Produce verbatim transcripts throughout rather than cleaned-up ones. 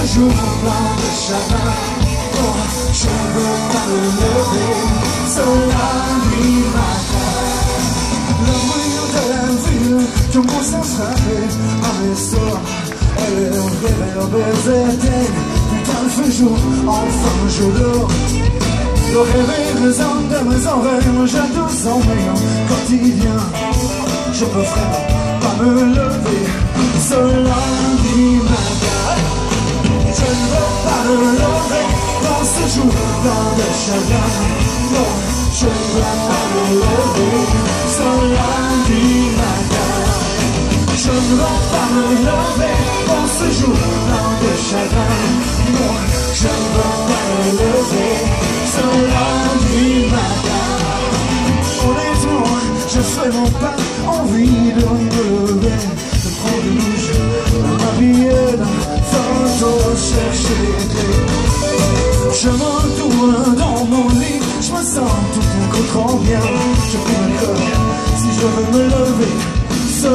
jour plein de chagrin. Oh, je ne veux pas me lever ce lundi matin. Le bruit de la ville commence à frapper à mes soeurs. Et le réverbère d'été, putain il fait jour, enfin je dors. Le réveil résonne de mes oreilles, j'adore son rayon quotidien. Je peux vraiment pas me lever ce lundi matin. Je ne veux pas me lever dans ce jour plein de chagrin. Non, je ne veux pas me lever ce lundi matin. Je ne veux pas me lever dans ce jour plein de chagrin. Non, je ne veux pas me lever ce lundi matin. Honnêtement, je fais mon pas, envie de me lever, de prendre une douche, de m'habiller d'un photo, chercher l'été. Je m'entoure dans mon lit, je me sens tout un coup trop bien. Je prie le cœur, si je veux me lever, ce...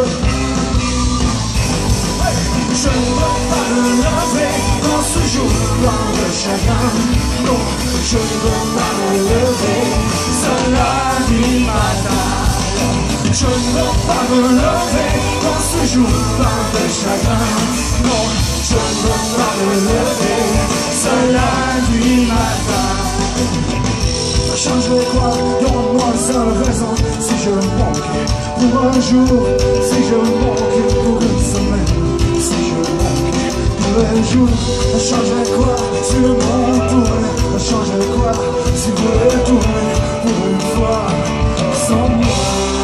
Je ne veux pas me lever dans ce jour plein de chagrin. Non, je ne veux pas me lever ce lundi matin. Je ne veux pas me lever dans ce jour plein de chagrin. Non, je ne veux pas me lever ce lundi matin. Ça changerait quoi? Donne-moi seule raison. Si je manquais pour un jour, si je manquais pour une semaine, si je manquais pour un jour, ça changerait quoi? Si le monde tournait, ça changerait quoi? Si vous voulez tourner pour une fois sans moi.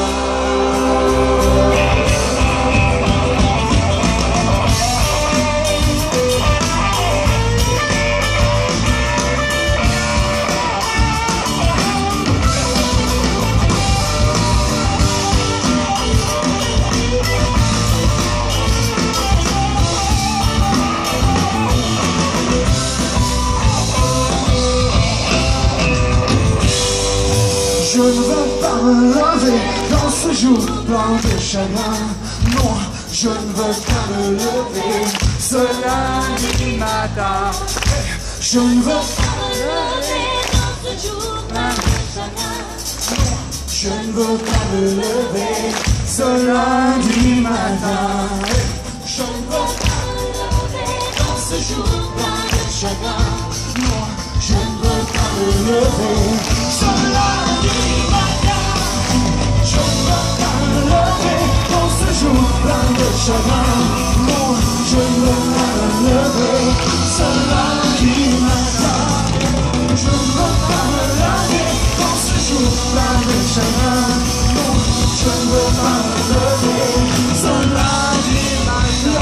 Je ne veux pas me lever dans ce jour plein de chagrin. Non, je ne veux pas me lever ce lundi matin. Je ne veux pas me lever dans ce jour plein de chagrin. Non, je ne veux pas me lever ce lundi matin. Je ne veux pas me lever dans ce jour plein de chagrin. Non, je ne veux pas me lever ce lundi matin. Je ne veux pas me lever dans ce jour plein de chagrin. Non, je ne veux pas me lever ce lundi matin. Je ne veux pas me lever dans ce jour plein de chagrin. Non, je ne veux pas me lever ce lundi matin.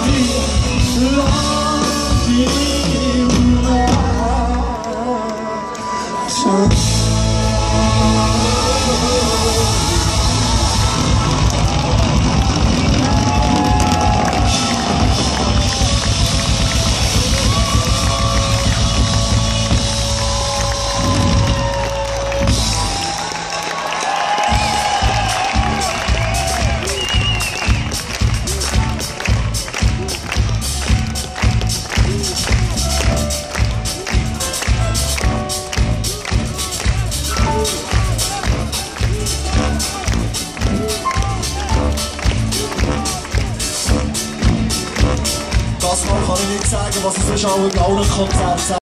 Lundi, lundi, lundi. Das mal kann ich nicht sagen, was es ist, auch ein Gaunerkonzert.